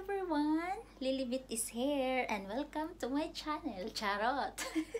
everyone! Lilibit is here and welcome to my channel. Charot!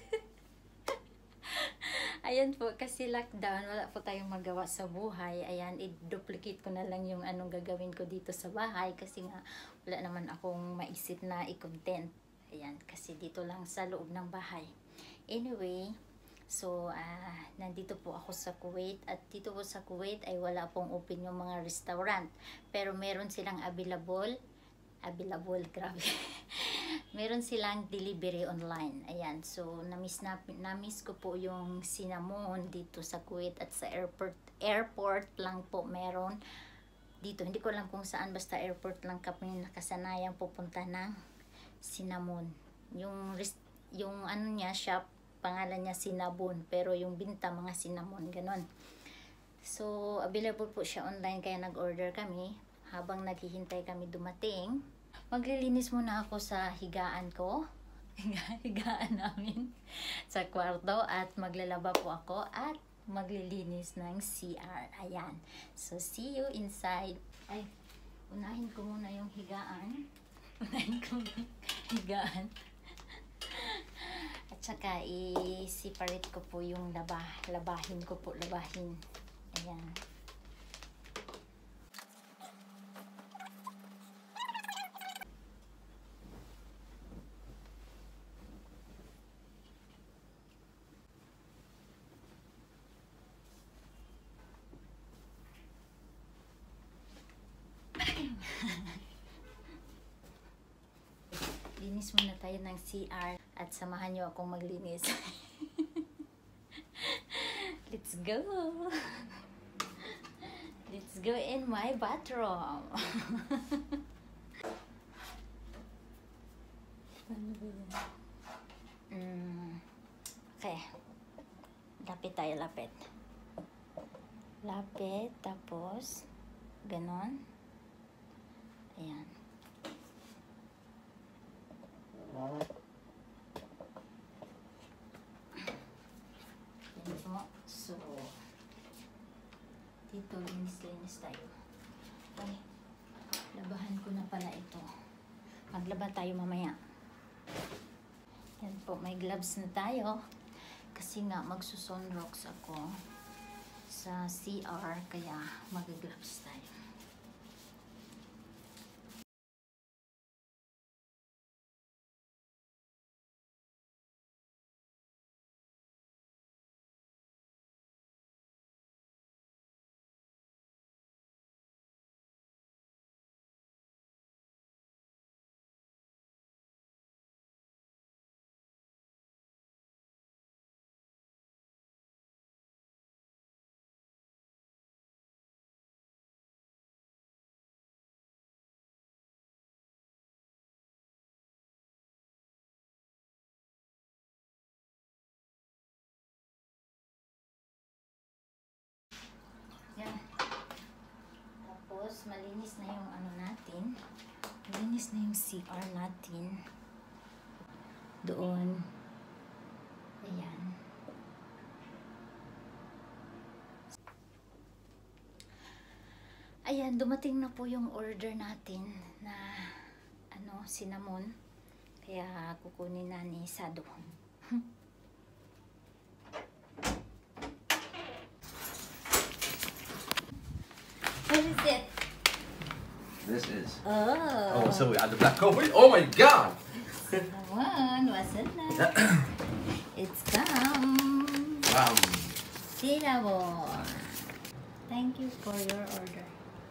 Ayan po, kasi lockdown, wala po tayong magawa sa buhay. Ayan, i-duplicate ko na lang yung anong gagawin ko dito sa bahay kasi nga wala naman akong maisip na i-content. Ayan, kasi dito lang sa loob ng bahay. Anyway, so nandito po ako sa Kuwait at dito po sa Kuwait ay wala pong open yung mga restaurant. Pero meron silang available, grabe. Meron silang delivery online. Ayan, so namiss ko po yung cinnamon dito sa Kuwait at sa airport lang po meron dito. Hindi ko alam kung saan, basta airport lang kami nakasanayang pupunta ng cinnamon. Yung ano niya, shop, pangalan niya Cinnabon, pero yung binta mga cinnamon, ganon. So available po siya online, kaya nag-order kami. Habang naghihintay kami dumating, maglilinis muna ako sa higaan ko, higaan namin sa kwarto, at maglalaba po ako at maglilinis ng CR. Ayan, so see you inside. Ay, unahin ko muna yung higaan. At saka i-separate ko po yung labahin. Ayan. Linis muna tayo ng CR at samahan nyo akong maglinis. Let's go! Let's go in my bathroom. Okay. Lapit tayo, lapit. Lapit, tapos ganon. Ayan. So, dito linis tayo. Ay, labahan ko na pala ito. Maglaba tayo mamaya. Yan po, may gloves na tayo. Kasi nga magsusunrocks ako sa CR, kaya mag-gloves tayo. Yan. Tapos, malinis na yung ano natin. Malinis na yung CR natin. Doon. Ayan. Ayan, dumating na po yung order natin na cinnamon. Kaya kukunin na ni Sado. What is it? This is. Oh, So we add the black coffee. Oh my god! cinnamon, wasn't that? It's come. Wow. Cinnamon. Thank you for your order.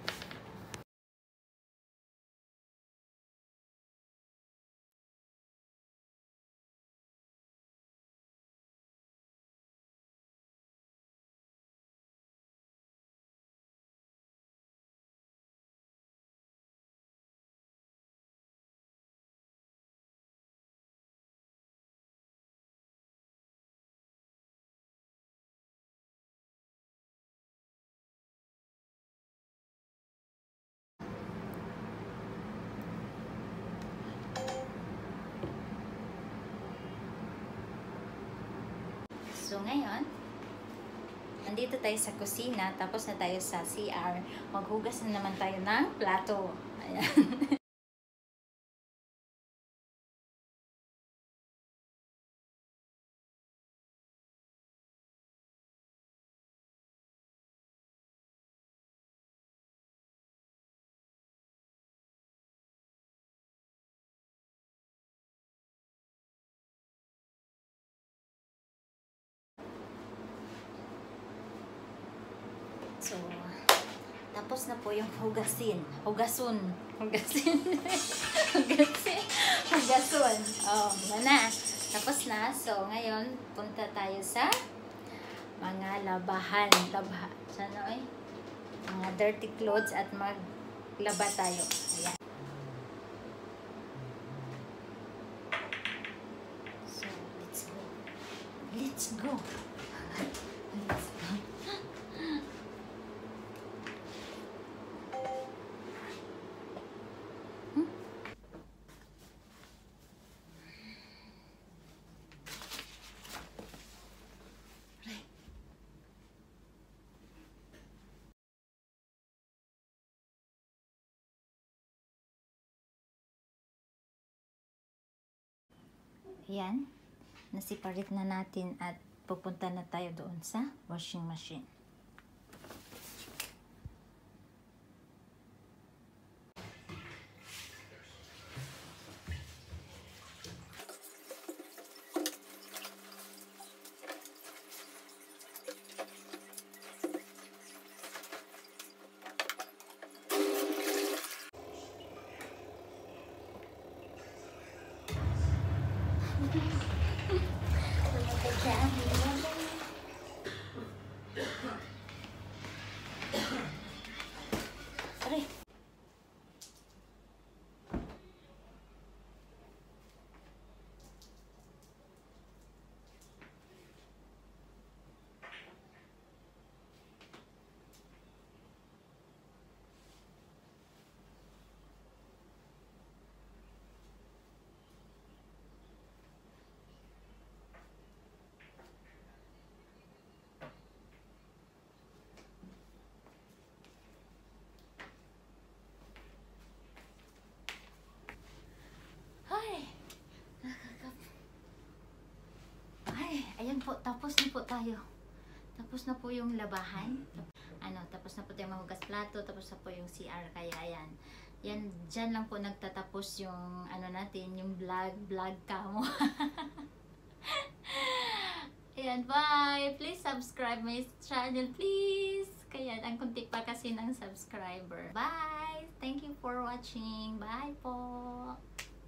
So ngayon, nandito tayo sa kusina, tapos na tayo sa CR. Maghugas na naman tayo ng plato. Ayan. So, tapos na po yung hugasin. Hugasun. Hugasin. Hugasun. Oh, na. Tapos na. So, ngayon, punta tayo sa mga labahan. Sana eh? Mga dirty clothes at maglaba tayo. Ayan. So, let's go. Let's go. Let's go. Ayan, nasiparit na natin at pupunta na tayo doon sa washing machine. Aray. Ayan po, tapos na po tayo. Tapos na po yung labahan. Tapos na po tayo mahugas plato, tapos na po yung CR. Kaya ayan. Yan, dyan lang po nagtatapos yung natin, yung vlog kamo. Ayan, bye! Please subscribe my channel, please! Kaya, ang kunti pa kasi ng subscriber. Bye! Thank you for watching. Bye po!